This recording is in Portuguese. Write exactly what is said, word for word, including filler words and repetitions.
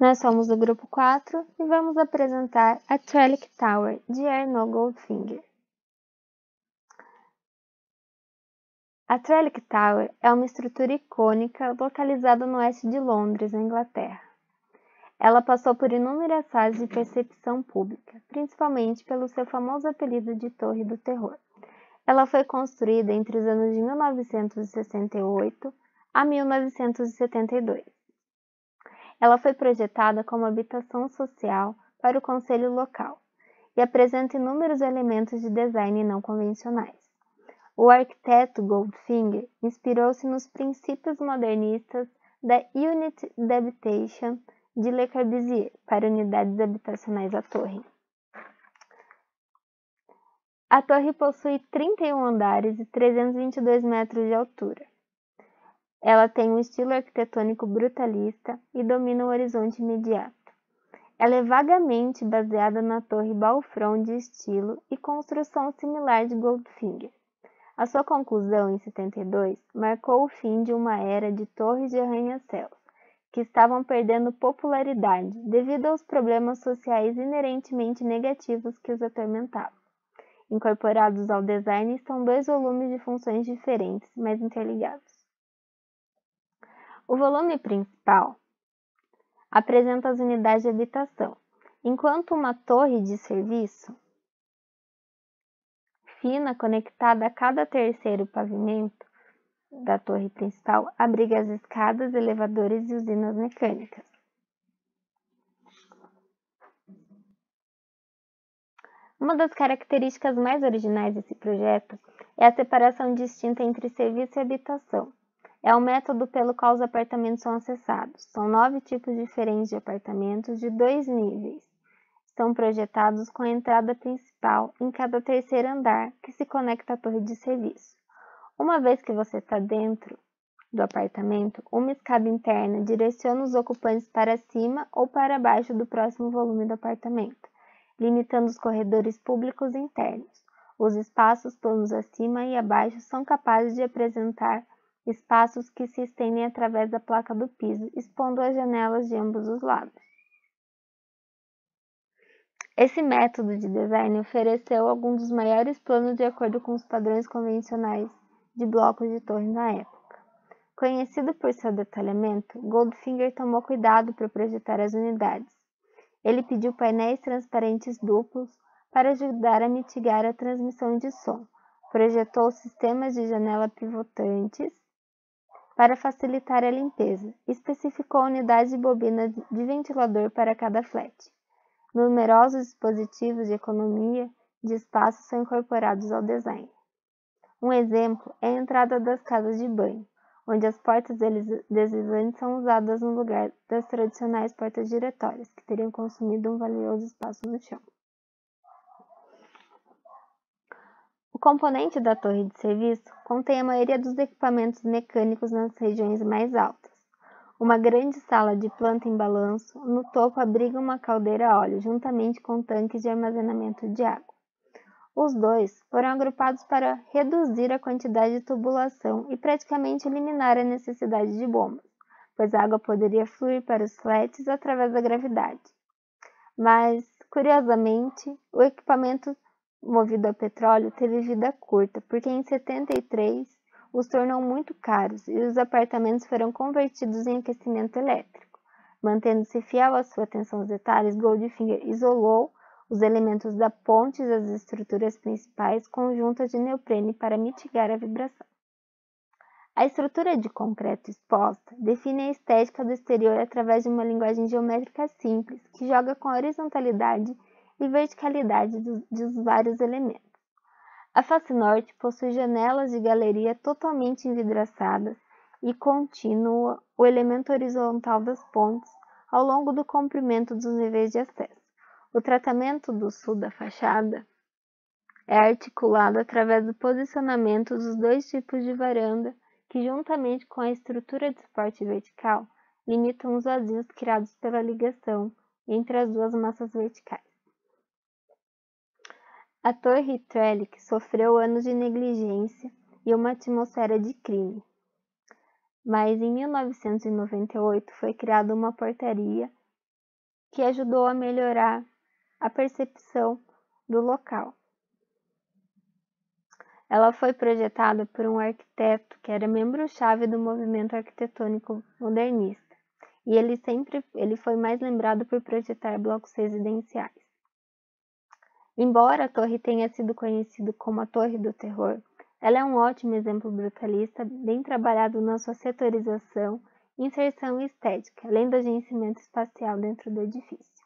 Nós somos do grupo quatro e vamos apresentar a Trellick Tower, de Arnaud Goldfinger. A Trellick Tower é uma estrutura icônica localizada no oeste de Londres, na Inglaterra. Ela passou por inúmeras fases de percepção pública, principalmente pelo seu famoso apelido de Torre do Terror. Ela foi construída entre os anos de mil novecentos e sessenta e oito a mil novecentos e setenta e dois. Ela foi projetada como habitação social para o conselho local e apresenta inúmeros elementos de design não convencionais. O arquiteto Goldfinger inspirou-se nos princípios modernistas da Unit d'Habitation de Le Corbusier para unidades habitacionais da torre. A torre possui trinta e um andares e trezentos e vinte e dois metros de altura. Ela tem um estilo arquitetônico brutalista e domina o horizonte imediato. Ela é vagamente baseada na Torre Balfron de estilo e construção similar de Goldfinger. A sua conclusão, em setenta e dois, marcou o fim de uma era de torres de arranha-céus, que estavam perdendo popularidade devido aos problemas sociais inerentemente negativos que os atormentavam. Incorporados ao design estão dois volumes de funções diferentes, mas interligados. O volume principal apresenta as unidades de habitação, enquanto uma torre de serviço fina conectada a cada terceiro pavimento da torre principal abriga as escadas, elevadores e usinas mecânicas. Uma das características mais originais desse projeto é a separação distinta entre serviço e habitação. É o método pelo qual os apartamentos são acessados. São nove tipos diferentes de apartamentos de dois níveis. São projetados com a entrada principal em cada terceiro andar, que se conecta à torre de serviço. Uma vez que você está dentro do apartamento, uma escada interna direciona os ocupantes para cima ou para baixo do próximo volume do apartamento, limitando os corredores públicos internos. Os espaços planos acima e abaixo são capazes de apresentar espaços que se estendem através da placa do piso, expondo as janelas de ambos os lados. Esse método de design ofereceu alguns dos maiores planos de acordo com os padrões convencionais de blocos de torre na época. Conhecido por seu detalhamento, Goldfinger tomou cuidado para projetar as unidades. Ele pediu painéis transparentes duplos para ajudar a mitigar a transmissão de som. Projetou sistemas de janela pivotantes para facilitar a limpeza. Especificou unidades de bobina de ventilador para cada flat. Numerosos dispositivos de economia de espaço são incorporados ao design. Um exemplo é a entrada das casas de banho, onde as portas deslizantes são usadas no lugar das tradicionais portas giratórias, que teriam consumido um valioso espaço no chão. O componente da torre de serviço contém a maioria dos equipamentos mecânicos nas regiões mais altas. Uma grande sala de planta em balanço, no topo abriga uma caldeira a óleo, juntamente com tanques de armazenamento de água. Os dois foram agrupados para reduzir a quantidade de tubulação e praticamente eliminar a necessidade de bombas, pois a água poderia fluir para os flats através da gravidade. Mas, curiosamente, o equipamento movido a petróleo teve vida curta, porque em setenta e três os tornou muito caros e os apartamentos foram convertidos em aquecimento elétrico. Mantendo-se fiel à sua atenção aos detalhes, Goldfinger isolou os elementos da ponte das estruturas principais com juntas de neoprene para mitigar a vibração. A estrutura de concreto exposta define a estética do exterior através de uma linguagem geométrica simples que joga com a horizontalidade e verticalidade dos, dos vários elementos. A face norte possui janelas de galeria totalmente envidraçadas e continua o elemento horizontal das pontes ao longo do comprimento dos níveis de acesso. O tratamento do sul da fachada é articulado através do posicionamento dos dois tipos de varanda que, juntamente com a estrutura de suporte vertical, limitam os vazios criados pela ligação entre as duas massas verticais. A Torre Trellick sofreu anos de negligência e uma atmosfera de crime, mas em mil novecentos e noventa e oito foi criada uma portaria que ajudou a melhorar a percepção do local. Ela foi projetada por um arquiteto que era membro-chave do movimento arquitetônico modernista, e ele sempre ele foi mais lembrado por projetar blocos residenciais. Embora a torre tenha sido conhecida como a Torre do Terror, ela é um ótimo exemplo brutalista, bem trabalhado na sua setorização, inserção e estética, além do agenciamento espacial dentro do edifício.